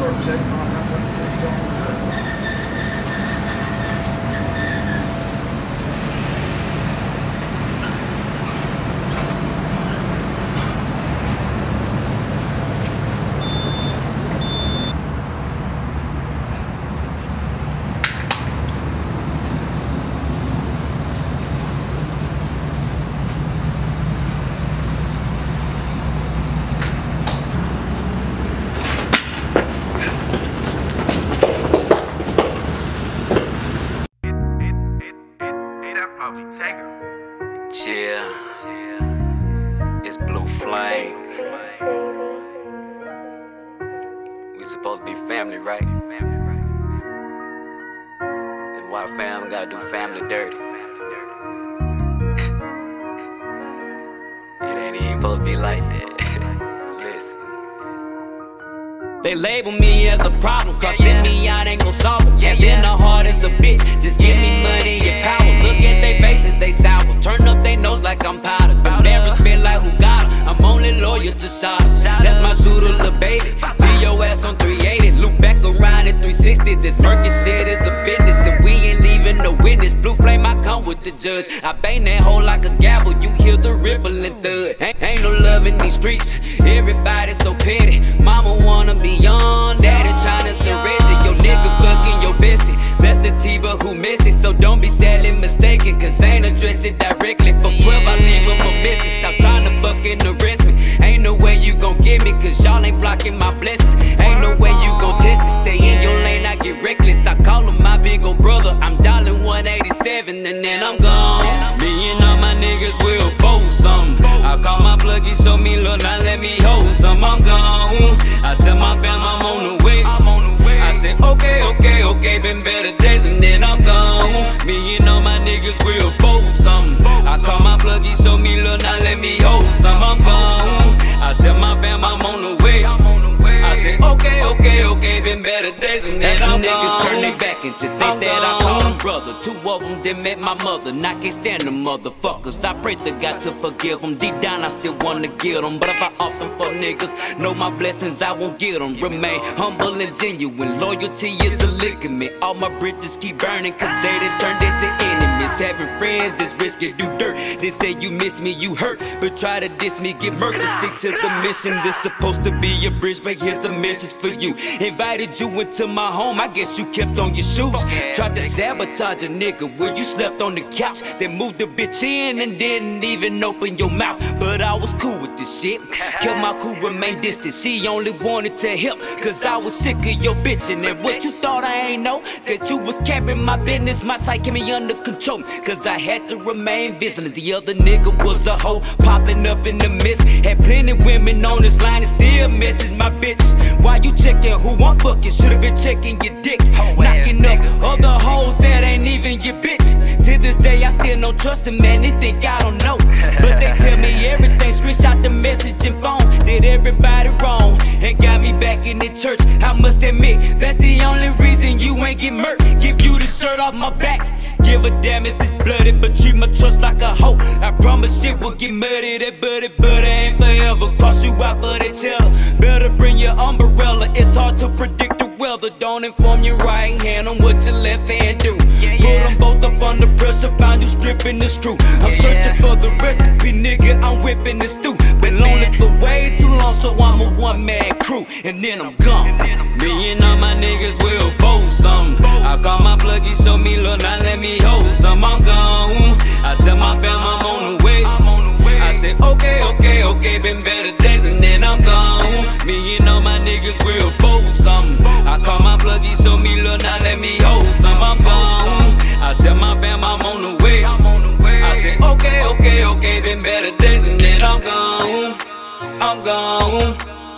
Yeah, it's Blue Flame. We supposed to be family, right? And why family gotta do family dirty? It ain't even supposed to be like that. Listen. They label me as a problem, cause send me out ain't gon' solve them. Yeah, then the heart is a bitch, just give me money and power. Look at they faces, they sour. Turn up they nose like I'm powder. Embarrassment like who got 'em. I'm only loyal to shots. That's my shooter, little baby. Leave your ass on 380. Loop back around at 360. This murky shit is a business, and we ain't leaving no witness. Blue Flame, I come with the judge. I bang that hole like a gavel. You hear the rippling thud. Ain't no love in these streets. Everybody's so petty. Mama wanna be young, daddy tryna surrender. Your nigga fucking your bestie. That's the T, but who miss it? So don't be sadly mistaken, cause I ain't address it directly. From 12, I leave him a message. Stop tryna fucking arrest me. Ain't no way you gon' get me, cause y'all ain't blocking my blessings. Ain't no way you gon' test me. Stay in your lane, I get reckless. I call him my big ol' brother. I'm dialing 187 and then I'm gone. Me and all my niggas will fold something. I call my plug, he show me love, now let me hold some. I'm gone. I tell my fam I'm on the way. I said okay, been better days and then I'm gone. Me and all my niggas will fold something. I call my plug, he show me love, now let me hold some. I'm gone. I tell my fam I'm on the way. I said okay, been better days and then I'm gone. Niggas turn their back into think that I call them brother. Two of them that met my mother, and I can't stand them motherfuckers. I pray to God to forgive them. Deep down I still wanna get them, but if I off them for niggas, know my blessings I won't get them. Remain humble and genuine, loyalty is a ligament. All my bridges keep burning, cause they done turned into enemies. Having friends is risky, do dirt. They say you miss me, you hurt, but try to diss me, get murdered. Stick to the mission, this supposed to be a bridge, but here's a message for you. Invited you into my home, I guess you kept on your shoes. Tried to sabotage a nigga where you slept on the couch. Then moved the bitch in and didn't even open your mouth. But I was cool with this shit, kept my cool, remain distant. She only wanted to help, cause I was sick of your bitchin'. And what you thought I ain't know, that you was capping my business. My sight kept me under control, cause I had to remain vigilant. The other nigga was a hoe, popping up in the mist. Had plenty women on this line and still message my bitch. Why you checking who I'm fucking? Should've been checking your dick. Knocking up other hoes that ain't even your bitch. To this day I still don't trust them, man. They think I don't know, but they tell me everything. Screenshot the message and phone. Did everybody wrong and got me back in the church. I must admit, that's the only reason you ain't get murked. Give you the shirt off my back. Give a damn if it's blooded, but treat my trust like a hoe. I promise shit will get muddy. That butter ain't forever. Cross you out for the cheddar. Better bring your umbrella. It's hard to predict the weather. Don't inform your right hand on what your left hand do. Put them both up under pressure. Found you stripping the screw. I'm searching for the recipe, nigga. I'm whipping the stew. Been lonely for way too long, so I'm a one-man crew. And then I'm gone. Me and all my niggas will fold something. I call my plug, he show me love, now let me hold some. I'm gone. I tell my fam I'm on the way. I said okay, been better days and then I'm gone. Me and all my niggas will fold something. I call my plug, he show me love, now let me hold some. I'm gone. I tell my fam I'm on the way. I said okay, been better days and then I'm gone. I'm gone.